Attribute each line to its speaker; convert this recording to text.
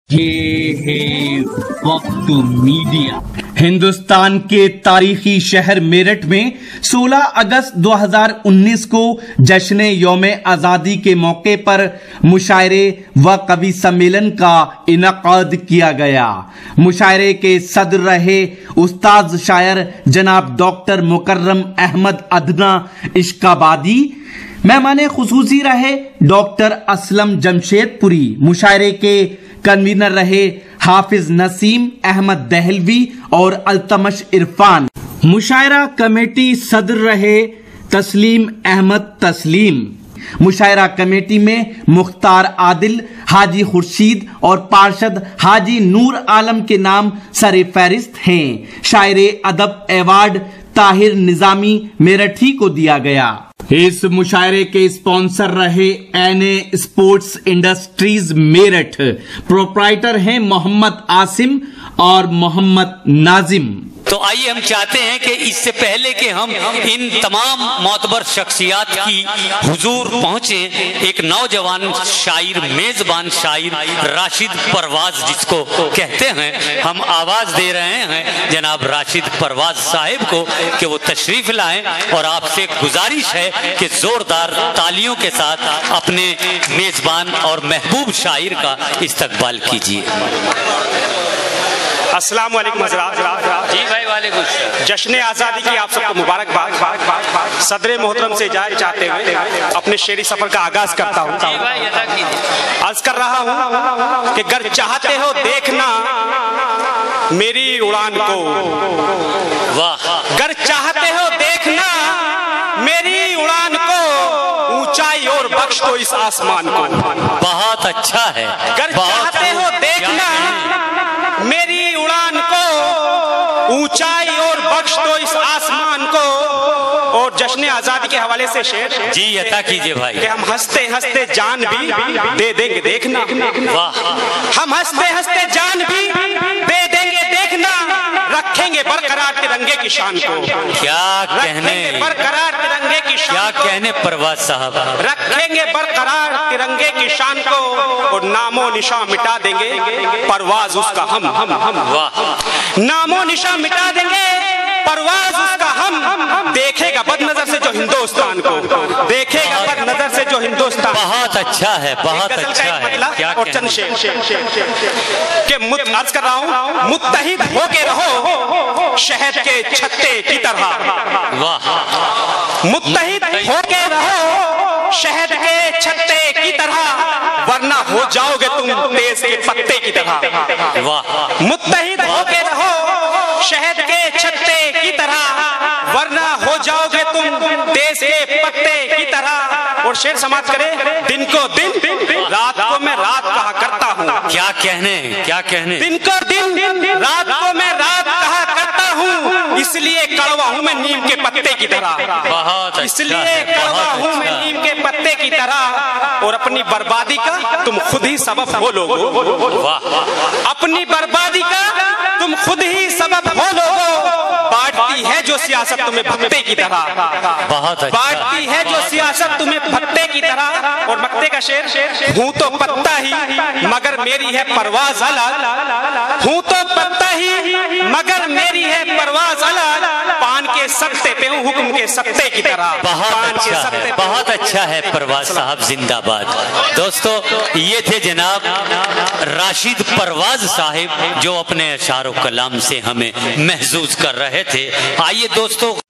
Speaker 1: ये है वक्त मीडिया। हिंदुस्तान के तारीखी शहर मेरठ में 16 अगस्त 2019 को जश्न यौम आजादी के मौके पर मुशायरे व कवि सम्मेलन का इनकाद किया गया। मुशायरे के सदर रहे उस्ताद शायर जनाब डॉक्टर मुकर्रम अहमद अदना इश्काबादी। मेहमान खुसूसी रहे डॉक्टर असलम जमशेदपुरी। मुशायरे के कन्वीनर रहे हाफिज नसीम अहमद दहलवी और अल्तमश इरफान। मुशायरा कमेटी सदर रहे तस्लीम अहमद तस्लीम। मुशायरा कमेटी में मुख्तार आदिल, हाजी खुर्शीद और पार्षद हाजी नूर आलम के नाम सरे फहरिस्त हैं। शायरे अदब अवार्ड ताहिर निजामी मेरठी को दिया गया। इस मुशायरे के स्पॉन्सर रहे N A sports industries Meerut. Proprietor हैं मोहम्मद आसिम और मोहम्मद नाजिम।
Speaker 2: तो आइए हम चाहते हैं कि इससे पहले कि हम इन तमाम मोतबर शख्सियात की हुजूर पहुंचे, एक नौजवान शायर, मेजबान शायर राशिद परवाज जिसको कहते हैं, हम आवाज दे रहे हैं जनाब राशिद परवाज साहिब को कि वो तशरीफ लाएं और आपसे गुजारिश है कि जोरदार तालियों के साथ अपने मेजबान और महबूब शायर का इस्तकबाल कीजिए।
Speaker 3: अस्सलाम वालेकुम हज़रात।
Speaker 2: जी भाई वालेकुम।
Speaker 3: जश्न आज़ादी की आप सबको मुबारकबाद। सदर मोहतरम से इजाज़त चाहते हुए अपने शेरी सफर का आगाज करता हूँ। अर्ज कर रहा हूँ कि अगर चाहते हो देखना मेरी उड़ान को,
Speaker 2: वाह,
Speaker 3: अगर चाहते हो देखना मेरी उड़ान को, ऊंचाई और बख्श दो इस आसमान को।
Speaker 2: बहुत अच्छा है।
Speaker 3: अगर चाहते हो देखना मेरी उड़ान को, ऊंचाई और बख्श दो इस आसमान को। और जश्न आजादी के हवाले से शेर
Speaker 2: जी अता कीजिए भाई
Speaker 3: कि हम हंसते हंसते जान भी दे देंगे देखना।
Speaker 2: वाह,
Speaker 3: हम हंसते हंसते जान भी दे देंगे देखना, रखेंगे बरकरार तिरंगे की शान को।
Speaker 2: क्या कहने,
Speaker 3: बरकरार तिरंगे की शान,
Speaker 2: क्या कहने परवाज साहब,
Speaker 3: रखेंगे बरकरार तिरंगे की शान को और नामो निशा मिटा देंगे परवाज उसका हम।
Speaker 2: वाह,
Speaker 3: नामो निशा मिटा देंगे परवाज उसका हम। देखेगा बद नजर से जो हिंदुस्तान को, देखेगा बद नजर से जो हिंदुस्तान।
Speaker 2: बहुत अच्छा है, बहुत अच्छा है। क्या
Speaker 3: और चंद शेर के अर्ज कर रहा हूँ, मुत्तहिद होके रहो शहद के छत्ते की तरह।
Speaker 2: वाह,
Speaker 3: मुत्तहिद होके रहो शहद के छत्ते की तरह, वरना हो जाओगे तुम तेज के पत्ते की तरह।
Speaker 2: वाह,
Speaker 3: मुत्तहिद होके रहो शहद के छत्ते की तरह, वरना हो जाओगे तुम देश के पत्ते की तरह। और शेर समाप्त करें, दिन को दिन रात को मैं रात कहा करता हूँ।
Speaker 2: क्या कहने, क्या कहने,
Speaker 3: दिन को दिन रात को मैं रात कहा करता हूँ, इसलिए कड़वा हूँ मैं नीम के पत्ते की तरह।
Speaker 2: बहुत
Speaker 3: इसलिए कड़वा हूँ मैं नीम के पत्ते की तरह। और अपनी बर्बादी का तुम खुद ही सबब हो लोगो।
Speaker 2: वाह,
Speaker 3: अपनी बर्बादी का तुम खुद ही सबब हो लोगो। बांटती है जो सियासत तुम्हें भत्ते की तरह।
Speaker 2: बहुत अच्छा।
Speaker 3: बांटती है जो सियासत तुम्हें भत्ते की तरह। और मक्ते का शेर, हूँ तो पत्ता ही मगर मेरी है परवाज अलग। हूँ तो पत्ता ही मगर मेरी है परवाज अलग। पान के सत्ते पे हूँ हुक्म के सत्ते की तरह।
Speaker 2: बहुत अच्छा है, बहुत अच्छा है परवाज साहब, जिंदाबाद। दोस्तों, ये थे जनाब राशिद परवाज साहिब जो अपने अशारो कलाम से हमें महसूस कर रहे थे। आइए दोस्तों।